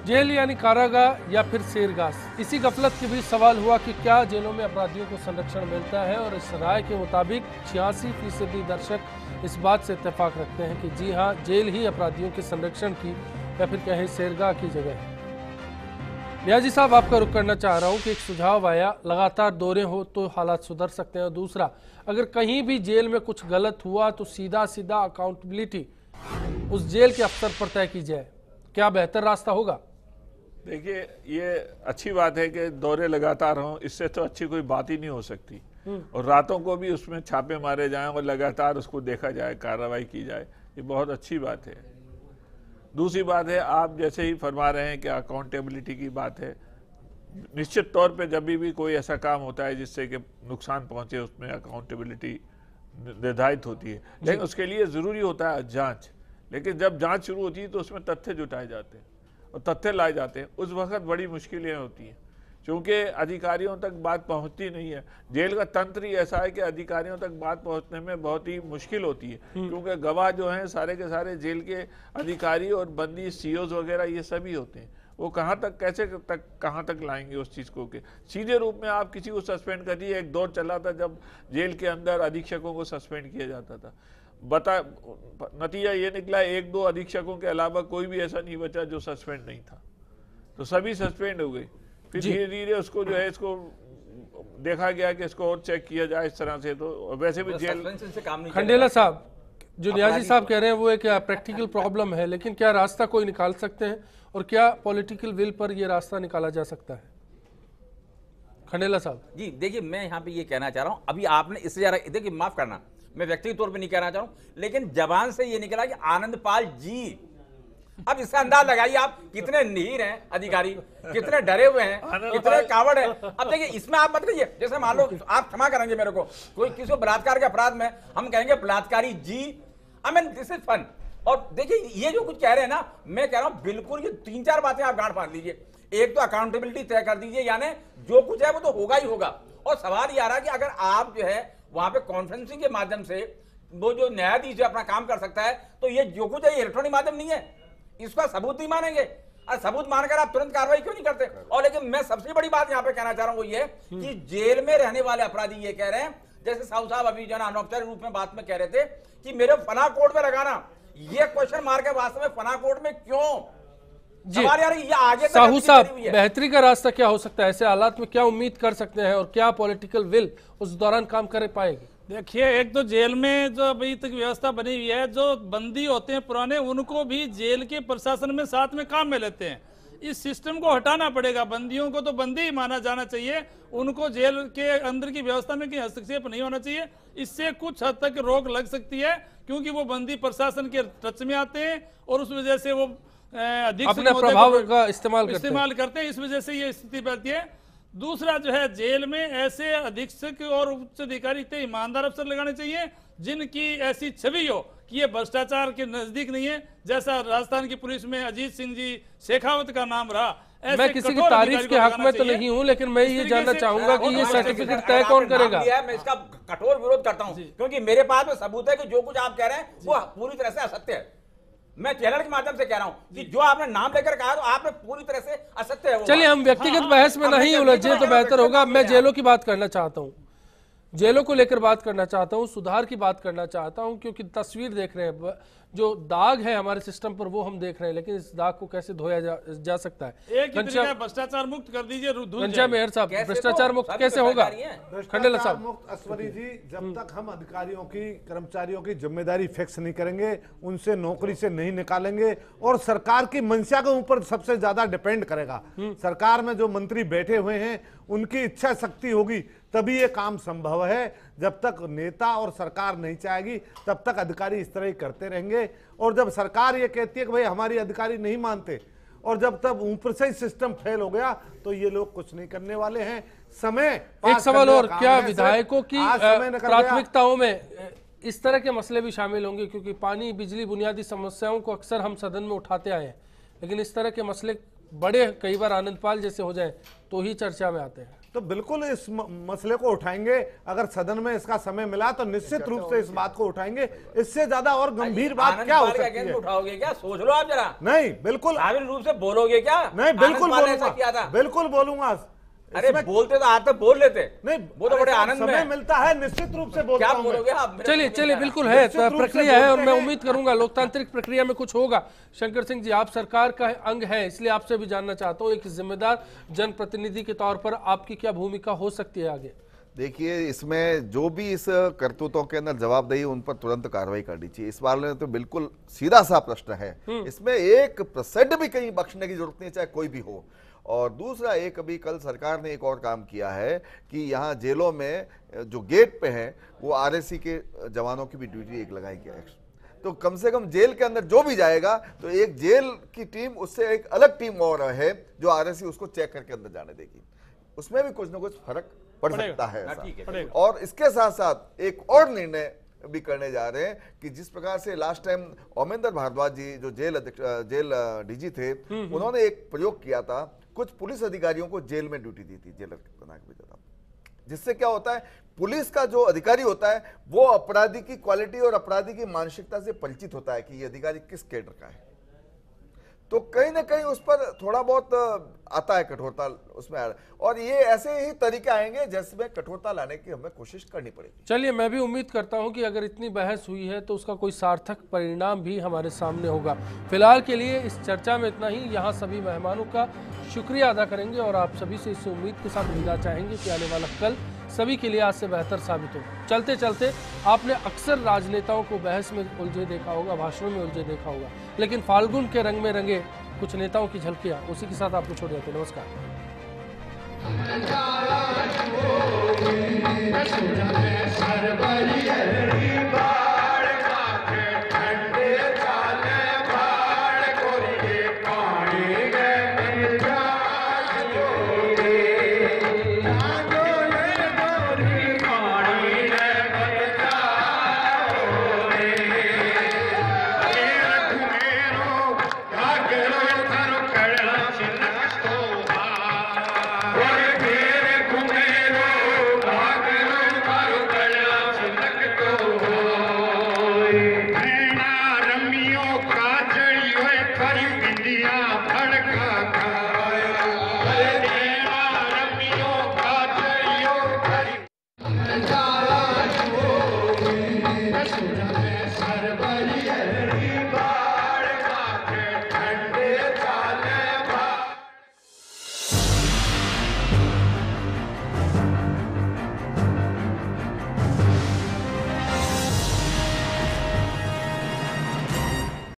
Jail यानी कारागार या फिर सेरगाह, इसी गफलत के बीच सवाल हुआ कि क्या जेलों में अपराधियों को संरक्षण मिलता है। और इस राय के मुताबिक 86% दर्शक इस बात से इत्तेफाक रखते हैं कि जी हाँ, जेल ही अपराधियों के संरक्षण की या फिर कहें सेरगाह की जगह है। नियाजी साहब, आपका रुख करना चाह रहा हूँ कि एक सुझाव आया, लगातार दौरे हो तो हालात सुधर सकते हैं, और दूसरा, अगर कहीं भी जेल में कुछ गलत हुआ तो सीधा सीधा अकाउंटेबिलिटी उस जेल के अफसर पर तय की जाए, क्या बेहतर रास्ता होगा? देखिए, ये अच्छी बात है कि दौरे लगातार हों, इससे तो अच्छी कोई बात ही नहीं हो सकती। और रातों को भी उसमें छापे मारे जाएं और लगातार उसको देखा जाए, कार्रवाई की जाए, ये बहुत अच्छी बात है। दूसरी बात है, आप जैसे ही फरमा रहे हैं कि अकाउंटेबिलिटी की बात है, निश्चित तौर पे जब भी कोई ऐसा काम होता है जिससे कि नुकसान पहुंचे, उसमें अकाउंटेबिलिटी निर्धारित होती है, लेकिन उसके लिए ज़रूरी होता है जांच। लेकिन जब जांच शुरू होती है तो उसमें तथ्य जुटाए जाते हैं और तथ्य लाए जाते हैं, उस वक्त बड़ी मुश्किलें होती हैं, क्योंकि अधिकारियों तक बात पहुंचती नहीं है। जेल का तंत्र ही ऐसा है कि अधिकारियों तक बात पहुंचने में बहुत ही मुश्किल होती है, क्योंकि गवाह जो हैं सारे के सारे जेल के अधिकारी और बंदी सीओज वगैरह ये सभी होते हैं। वो कहाँ तक, कैसे तक, कहाँ तक लाएंगे उस चीज़ को के सीधे रूप में आप किसी को सस्पेंड कर दिए। एक दौर चला था जब जेल के अंदर अधीक्षकों को सस्पेंड किया जाता था, नतीजा ये निकला, एक दो अधीक्षकों के अलावा कोई भी ऐसा नहीं बचा जो सस्पेंड नहीं था, तो सभी सस्पेंड हो गए। फिर धीरे धीरे उसको जो है, इसको देखा गया कि इसको और चेक किया जाए इस तरह से, तो वैसे भी जेल से काम नहीं। खंडेला साहब, जो नियाजी साहब कह रहे हैं वो एक प्रैक्टिकल प्रॉब्लम है, लेकिन क्या रास्ता कोई निकाल सकते हैं, और क्या पॉलिटिकल विल पर यह रास्ता निकाला जा सकता है? खंडेला साहब जी, देखिए, मैं यहाँ पे ये कहना चाह रहा हूँ, अभी आपने इससे ज्यादा, देखिए माफ करना, मैं व्यक्तिगत तौर पे नहीं कहना चाह रहा हूँ, लेकिन जबान से ये निकला कि आनंदपाल जी। अब इसका अंदाज लगाइए आप, कितने नीर हैं अधिकारी, कितने डरे हुए हैं, कितने कावड़ हैं। अब देखिए, इसमें आप मत कहिए, जैसे मान लो, आप क्षमा करेंगे मेरे को, कोई किसी को बलात्कार के अपराध में हम कहेंगे बलात्कारी जी, I mean this is fun. और देखिए, ये जो कुछ कह रहे हैं ना, मैं कह रहा हूं बिल्कुल ये 3-4 बातें आप गांठ बांध लीजिए। एक तो अकाउंटेबिलिटी तय कर दीजिए, यानी जो कुछ है वो तो होगा ही होगा। और सवाल ये आ रहा है कि अगर आप जो है वहां पे कॉन्फ्रेंसिंग के माध्यम से वो जो न्यायाधीश जो अपना काम कर सकता है, तो ये जो कुछ है इलेक्ट्रॉनिक माध्यम नहीं है, इसका सबूत नहीं मानेंगे। और सबूत मानकर आप तुरंत कार्रवाई क्यों नहीं करते? और लेकिन मैं सबसे बड़ी बात यहाँ पे कहना चाह रहा हूँ वो ये कि जेल में रहने वाले अपराधी ये कह रहे हैं, जैसे साहू साहब अभी जो अनौपचारिक रूप में बात में कह रहे थे कि मेरे फना कोड में लगाना, ये क्वेश्चन मार के वास्तव में फना कोड में क्यों जी? यार, ये आगे साहू साहब, बेहतरी का रास्ता क्या हो सकता है? ऐसे हालात में क्या उम्मीद कर सकते हैं, और क्या पॉलिटिकल विल उस दौरान काम कर पाएगी? देखिए, एक तो जेल में जो अभी तक व्यवस्था बनी हुई है, जो बंदी होते हैं पुराने, उनको भी जेल के प्रशासन में साथ में काम में लेते हैं। इस सिस्टम को हटाना पड़ेगा। बंदियों को तो बंदी ही माना जाना चाहिए, उनको जेल के अंदर की व्यवस्था में कोई हस्तक्षेप नहीं होना चाहिए। इससे कुछ हद तक रोक लग सकती है, क्योंकि वो बंदी प्रशासन के टच में आते हैं और उस वजह से वो अपने प्रभाव का इस्तेमाल करते हैं। इस वजह से ये स्थिति बनती है। दूसरा जो है, जेल में ऐसे अधीक्षक और उच्च अधिकारी इतने ईमानदार अफसर लगाने चाहिए जिनकी ऐसी छवि हो कि ये भ्रष्टाचार के नजदीक नहीं है, जैसा राजस्थान की पुलिस में अजीत सिंह जी शेखावत का नाम रहा। मैं किसी की तारीफ के हक में तो नहीं हूं, लेकिन मैं ये जानना चाहूंगा कि ये सर्टिफिकेट तय कौन करेगा? मैं इसका कठोर विरोध करता हूं, क्योंकि मेरे पास में सबूत है कि जो कुछ आप कह रहे हैं वो पूरी तरह से असत्य है। मैं चैनल के माध्यम से कह रहा हूं कि जो आपने नाम लेकर कहा तो आपने पूरी तरह से असत्य है। चलिए, हम व्यक्तिगत बहस में नहीं उलझे तो बेहतर होगा। मैं जेलों की बात करना चाहता हूं, जेलों को लेकर बात करना चाहता हूं, सुधार की बात करना चाहता हूं, क्योंकि तस्वीर देख रहे हैं, जो दाग है हमारे सिस्टम पर वो हम देख रहे हैं, लेकिन इस दाग को कैसे धोया जा सकता है? एक ही तरीका है, भ्रष्टाचार मुक्त कर दीजिए। मेयर साहब, भ्रष्टाचार मुक्त कैसे होगा? खंडेला साहब मुक्त अस्वरी जी, जब तक हम अधिकारियों की, कर्मचारियों की जिम्मेदारी फिक्स नहीं करेंगे, उनसे नौकरी से नहीं निकालेंगे, और सरकार की मंशा के ऊपर सबसे ज्यादा डिपेंड करेगा। सरकार में जो मंत्री बैठे हुए हैं उनकी इच्छा शक्ति होगी तभी ये काम संभव है। जब तक नेता और सरकार नहीं चाहेगी तब तक अधिकारी इस तरह ही करते रहेंगे। और जब सरकार ये कहती है कि भाई हमारी अधिकारी नहीं मानते, और जब तब ऊपर से ही सिस्टम फेल हो गया, तो ये लोग कुछ नहीं करने वाले हैं। समय एक सवाल और, क्या विधायकों की प्राथमिकताओं में इस तरह के मसले भी शामिल होंगे? क्योंकि पानी, बिजली, बुनियादी समस्याओं को अक्सर हम सदन में उठाते आए हैं, लेकिन इस तरह के मसले बड़े कई बार आनंदपाल जैसे हो जाए तो ही चर्चा में आते हैं। तो बिल्कुल इस मसले को उठाएंगे। अगर सदन में इसका समय मिला तो निश्चित रूप से इस बात को उठाएंगे। इससे ज्यादा और गंभीर बात क्या हो सकती है? उठाओगे क्या? सोच लो आप जरा। नहीं, बिल्कुल काबिल रूप से बोलोगे क्या? नहीं, बिल्कुल बोलूंगा, बिल्कुल बोलूंगा। अरे बोलते तो आज तक बोल लेते। नहीं, वो तो बड़े आनंद में मिलता है, निश्चित रूप से बोलता क्या हूं बोलोगे आप? चलिए बिल्कुल है, प्रक्रिया है और मैं उम्मीद करूंगा लोकतांत्रिक प्रक्रिया में कुछ होगा। शंकर सिंह जी, आप सरकार का अंग है, इसलिए आपसे भी जानना चाहता हूं, एक जिम्मेदार जनप्रतिनिधि के तौर पर आपकी क्या भूमिका हो सकती है आगे? देखिए, इसमें जो भी इस करतूतों के अंदर जवाबदेही, उन पर तुरंत कार्रवाई करनी चाहिए। इस बार में तो बिल्कुल सीधा सा प्रश्न है, इसमें 1% भी कहीं बख्शने की जरूरत नहीं, चाहे कोई भी हो। और दूसरा, एक अभी कल सरकार ने एक और काम किया है कि यहाँ जेलों में जो गेट पे है वो आरएसी के जवानों की भी ड्यूटी एक लगाई गया है। तो कम से कम जेल के अंदर जो भी जाएगा तो एक जेल की टीम, उससे एक अलग टीम और है जो आरएसी उसको चेक करके अंदर जाने देगी। उसमें भी कुछ ना कुछ फर्क पड़ सकता है ऐसा। और इसके साथ साथ एक और निर्णय भी करने जा रहे हैं कि जिस प्रकार से लास्ट टाइम ओमेंद्र भारद्वाज जी जो जेल डीजी थे, उन्होंने एक प्रयोग किया था, कुछ पुलिस अधिकारियों को जेल में ड्यूटी दी थी, जेलर बना के भेजा था। जिससे क्या होता है, पुलिस का जो अधिकारी होता है वो अपराधी की क्वालिटी और अपराधी की मानसिकता से परिचित होता है कि ये अधिकारी किस कैडर का है। तो कहीं ना कहीं उस पर थोड़ा बहुत आता है कठोरता उसमें आ रहा है। और ये ऐसे ही तरीके आएंगे जिसमें कठोरता लाने की हमें कोशिश करनी पड़ेगी। चलिए, मैं भी उम्मीद करता हूं कि अगर इतनी बहस हुई है तो उसका कोई सार्थक परिणाम भी हमारे सामने होगा। फिलहाल के लिए इस चर्चा में इतना ही। यहाँ सभी मेहमानों का शुक्रिया अदा करेंगे और आप सभी से इस उम्मीद के साथ विदा चाहेंगे कि आने वाला कल सभी के लिए आज से बेहतर साबित हो। चलते चलते आपने अक्सर राजनेताओं को बहस में उलझे देखा होगा, भाषणों में उलझे देखा होगा, लेकिन फाल्गुन के रंग में रंगे कुछ नेताओं की झलकियां, उसी के साथ आपको छोड़ देते। नमस्कार। That's